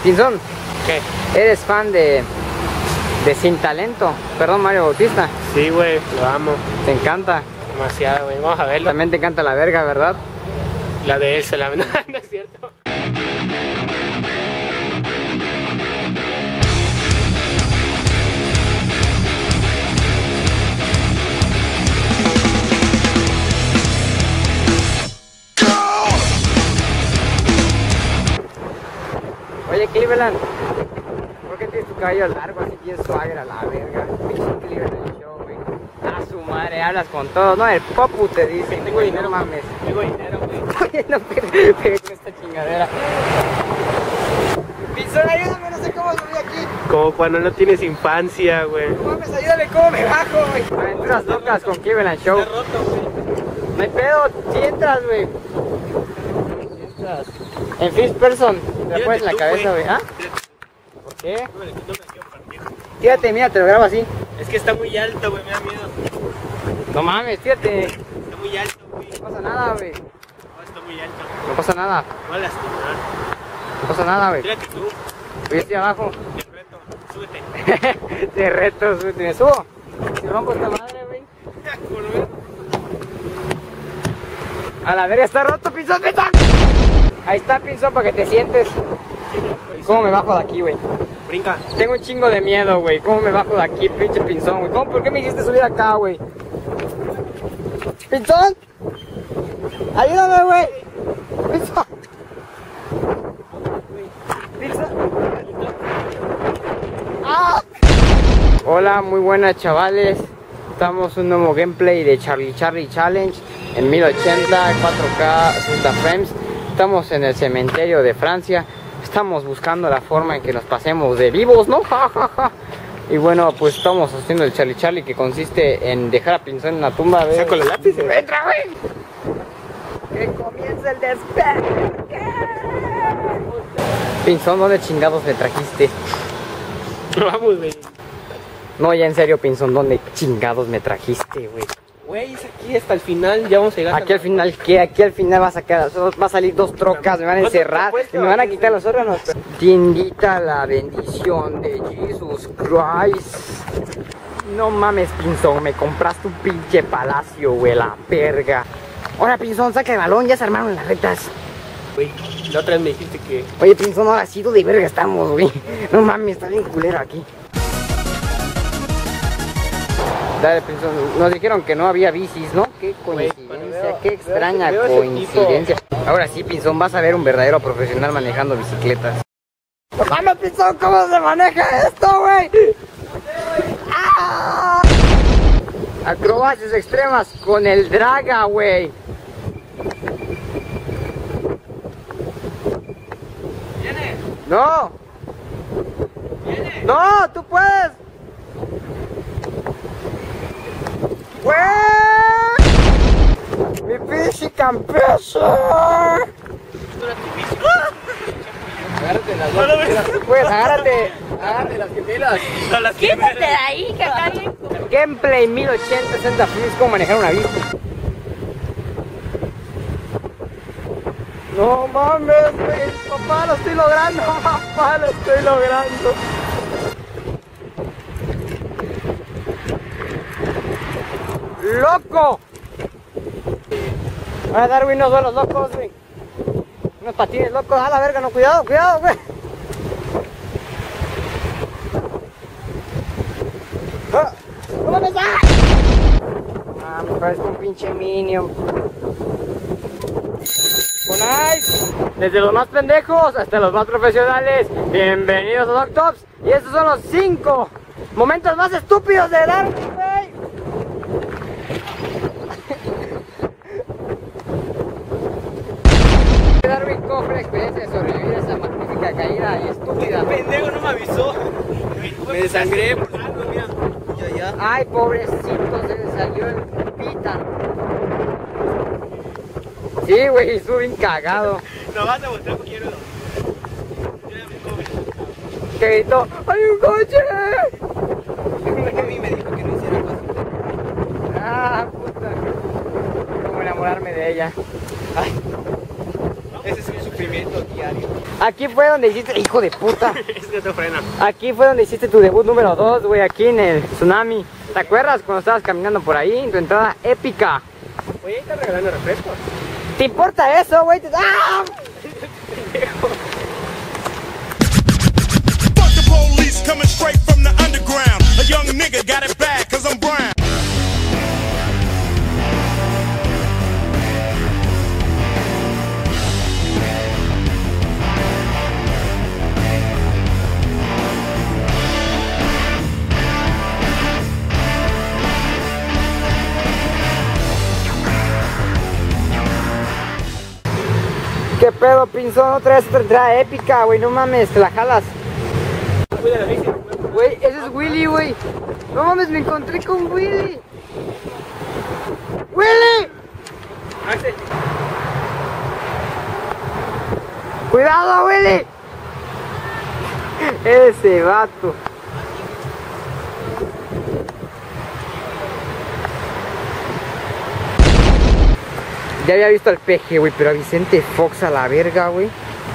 Pinzón, ¿Qué? ¿eres fan de Sin Talento? Perdón, Mario Bautista. Sí, güey, lo amo. ¿Te encanta? Demasiado, güey. Vamos a verlo. También te encanta la verga, ¿verdad? La de Elsa, la no, no es cierto. Oye, Cleveland, ¿por qué tienes tu cabello largo así bien swagger a la verga? Pinche Cleveland Show, güey. A su madre, hablas con todos, ¿no? El Popu te dice, Tengo dinero, no mames. Tengo dinero, güey. Oye, no pegué con esta chingadera. Pinzón, ayúdame, no sé cómo subir aquí. Como cuando no tienes infancia, güey. No mames, ayúdame, ¿cómo me bajo, güey? Aventuras locas con Cleveland Show. Está roto, güey. No hay pedo, si entras, güey. En first person, te pones en la cabeza, güey. ¿Ah? ¿Por qué? No me quiero partir. Tírate, mira, te lo grabo así. Es que está muy alto, güey, me da miedo. No mames, tírate. Está muy alto, güey. No pasa nada, güey. No, está muy alto. No pasa nada. No va a lastimar. No pasa nada, güey. Tírate tú. Yo estoy abajo. Te reto. Súbete. Te reto, súbete. Me subo. Si rompo esta madre, güey. Por lo menos. A la verga, está roto, Pinzón, Pinzón. Ahí está, Pinzón, para que te sientes. ¿Cómo me bajo de aquí, güey? Brinca. Tengo un chingo de miedo, güey. ¿Cómo me bajo de aquí, pinche Pinzón, güey? ¿Por qué me hiciste subir acá, güey? ¿Pinzón? Ayúdame, güey. Pinzón. Pinzón. ¡Ah! Hola, muy buenas, chavales. Estamos en un nuevo gameplay de Charlie Challenge en 1080, 4K, 60 frames. Estamos en el cementerio de Francia. Estamos buscando la forma en que nos pasemos de vivos, ¿no? Ja, ja, ja. Y bueno, pues estamos haciendo el Charlie, que consiste en dejar a Pinzón en una tumba. Saco los lápices. ¡Entra, güey! ¡Que comience el despegue! Pinzón, ¿dónde chingados me trajiste? Vamos, güey. No, ya en serio, Pinzón, ¿dónde chingados me trajiste, güey? Güey, es aquí hasta el final. Ya vamos a llegar. Aquí al final, ¿qué? Aquí al final va a salir dos trocas, me van a encerrar y me van a quitar los órganos. Tiendita la bendición de Jesus Christ. No mames, Pinzón, me compraste un pinche palacio, güey, la verga. Ahora, Pinzón, saca el balón, ya se armaron las retas. Güey, la otra vez me dijiste que... Oye, Pinzón, ahora sí, de verga estamos, güey. No mames, está bien culero aquí. Dale, Pinzón, nos dijeron que no había bicis, ¿no? Qué coincidencia, qué extraña coincidencia. Ahora sí, Pinzón, vas a ver un verdadero profesional manejando bicicletas. ¡No mames, Pinzón! ¿Cómo se maneja esto, güey? ¡Ah! Acrobacias extremas con el Draga, güey. ¿Viene? ¡No! ¿Viene? ¡No! ¡Tú puedes! ¡Güey! ¡Mi pinche campeoso! Agárrate las dos. Pues agárrate las gemelas. Quítate de ahí, que está bien. Gameplay 1080, 60 frames, cómo manejar una bici. No mames, güey. Papá, lo estoy logrando. Papá, lo estoy logrando. ¡Loco! A Darwin, unos vuelos locos, güey. Unos patines locos. A la verga, no, cuidado, cuidado, güey. ¡No mames! ¡Ah! Me parece un pinche Minion. Nice. Desde los más pendejos hasta los más profesionales. Bienvenidos a Doctops. Y estos son los 5 momentos más estúpidos de Darwin, güey. Darwin cofre la experiencia de sobrevivir a esa magnífica caída y estúpida. Pendejo no me avisó. Me desangré por algo, mira. Ya. Ay, pobrecito, se le salió el pita. Sí, güey, estuvo bien cagado. No vas a voltear porque quiero. Que gritó, ¡hay un coche! A mí me dijo que no hiciera caso. Ah, puta. Como enamorarme de ella. Ay. Ese es un sufrimiento diario. Aquí fue donde hiciste, hijo de puta. Es que te frena. Aquí fue donde hiciste tu debut número 2, güey, aquí en el Tsunami. ¿Te acuerdas cuando estabas caminando por ahí en tu entrada épica? Oye, ahí están regalando refrescos. ¿Te importa eso, güey? ¡Ah! Fuck the police coming straight from the underground. A young nigga got it bad 'cause I'm brown. ¿Qué pedo, Pinzón? Otra vez otra entrada épica, güey, no mames, te la jalas. Cuida la bici. Güey, ese es Willy, güey. No mames, me encontré con Willy. ¡Willy! Axel. ¡Cuidado, Willy! Ese vato. Ya había visto al peje, güey, pero a Vicente Fox a la verga, güey.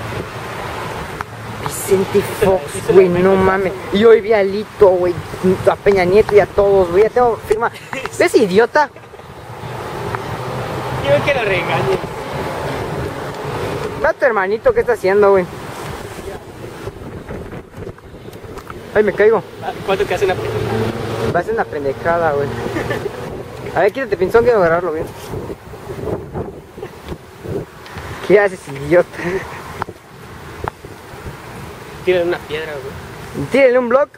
Vicente Fox, güey, no mames. Y hoy vi a Lito, güey, a Peña Nieto y a todos, güey. Ya tengo firma. ¿Ves, idiota? Quiero que lo regañe. Ve a tu hermanito, ¿qué está haciendo, güey? Ay, me caigo. ¿Cuánto que hace una Va a ser una pendejada, güey. A ver, quítate, Pinzón, quiero agarrarlo bien. ¿Qué haces, idiota? Tírale una piedra, güey. Tírale un block.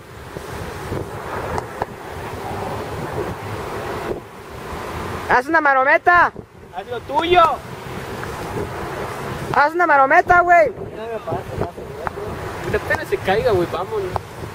¡Haz una marometa! ¡Haz lo tuyo! ¡Haz una marometa, güey! Que apenas se caiga, güey, vámonos.